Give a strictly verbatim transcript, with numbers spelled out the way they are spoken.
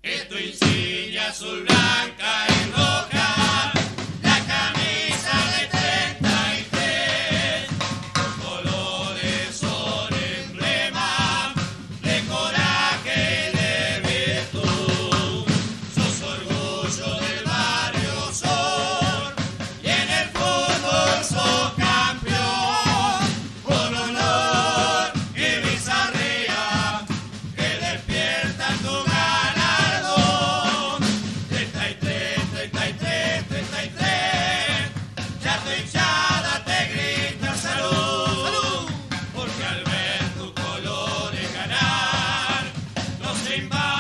Es tu insignia azul, blanca y roja, la camisa de treinta y tres. Tus colores son emblema de coraje y de virtud. Sos orgullo del barrio Sur y en el fútbol sos campeón. Con honor y bizarría que despierta tu galardón. treinta y tres, treinta y tres, treinta y tres, ya tu hinchada te grita salud, porque al ver tus colores ganar, no se invade.